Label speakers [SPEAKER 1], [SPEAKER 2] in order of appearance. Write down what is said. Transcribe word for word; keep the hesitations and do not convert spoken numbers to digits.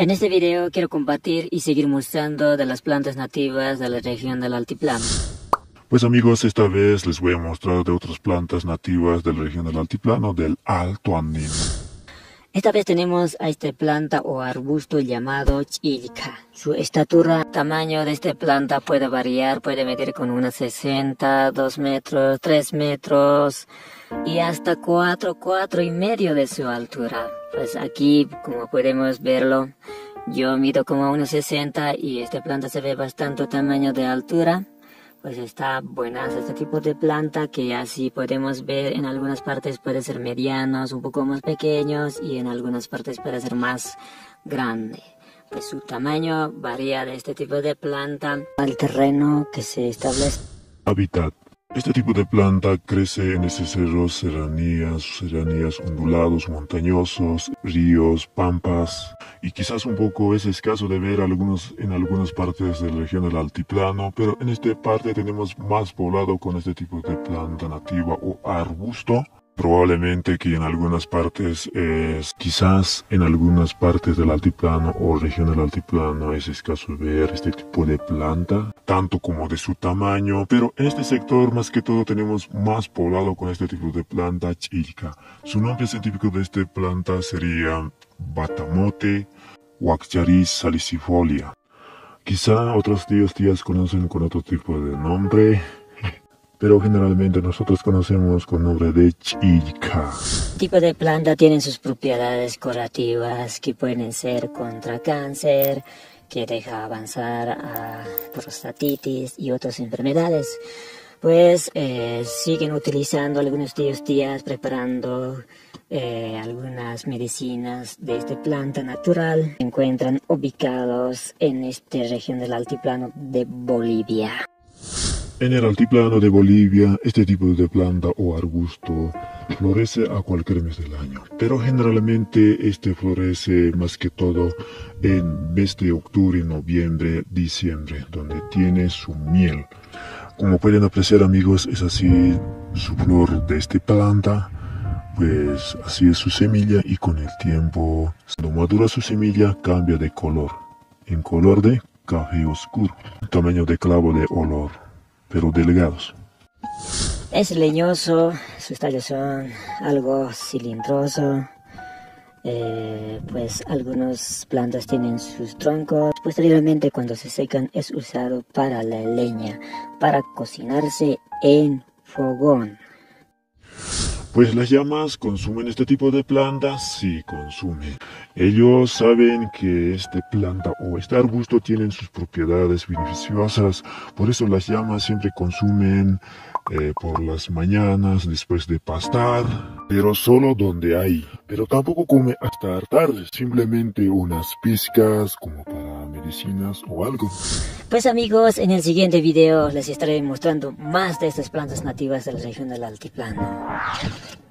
[SPEAKER 1] En este video quiero compartir y seguir mostrando de las plantas nativas de la región del altiplano.
[SPEAKER 2] Pues amigos, esta vez les voy a mostrar de otras plantas nativas de la región del altiplano del Alto Andino.
[SPEAKER 1] Esta vez tenemos a esta planta o arbusto llamado chilca. Su estatura, tamaño de esta planta puede variar, puede medir con unos sesenta, dos metros, tres metros y hasta cuatro, cuatro y medio de su altura. Pues aquí, como podemos verlo, yo mido como unos sesenta y esta planta se ve bastante tamaño de altura. Pues está buena este tipo de planta que así podemos ver en algunas partes puede ser medianos, un poco más pequeños y en algunas partes puede ser más grande. Pues su tamaño varía de este tipo de planta al terreno que se establece.
[SPEAKER 2] Hábitat. Este tipo de planta crece en estos cerros, serranías, serranías ondulados, montañosos, ríos, pampas, y quizás un poco es escaso de ver algunos, en algunas partes de la región del altiplano, pero en esta parte tenemos más poblado con este tipo de planta nativa o arbusto. Probablemente que en algunas partes es, quizás en algunas partes del altiplano o región del altiplano es escaso ver este tipo de planta, tanto como de su tamaño, pero en este sector más que todo tenemos más poblado con este tipo de planta chilca. Su nombre científico de esta planta sería Batamote Waxaris salicifolia. Quizá otros tíos tías conocen con otro tipo de nombre, pero generalmente nosotros conocemos con nombre de chilca.
[SPEAKER 1] Este tipo de planta tienen sus propiedades curativas que pueden ser contra cáncer, que deja avanzar a prostatitis y otras enfermedades. Pues eh, siguen utilizando algunos tíos tías preparando eh, algunas medicinas de esta planta natural. Se encuentran ubicados en esta región del altiplano de Bolivia.
[SPEAKER 2] En el altiplano de Bolivia, este tipo de planta o arbusto florece a cualquier mes del año, pero generalmente este florece más que todo en mes de octubre, noviembre, diciembre, donde tiene su miel. Como pueden apreciar amigos, es así su flor de esta planta, pues así es su semilla y con el tiempo, cuando madura su semilla cambia de color, en color de café oscuro, tamaño de clavo de olor, pero delgados.
[SPEAKER 1] Es leñoso, sus tallos son algo cilindroso, eh, pues algunas plantas tienen sus troncos. Posteriormente cuando se secan es usado para la leña, para cocinarse en fogón.
[SPEAKER 2] Pues las llamas consumen este tipo de plantas, sí consumen. Ellos saben que esta planta o este arbusto tienen sus propiedades beneficiosas, por eso las llamas siempre consumen eh, por las mañanas después de pastar, pero solo donde hay. Pero tampoco come hasta tarde, simplemente unas pizcas como para medicinas o algo.
[SPEAKER 1] Pues amigos, en el siguiente video les estaré mostrando más de estas plantas nativas de la región del altiplano.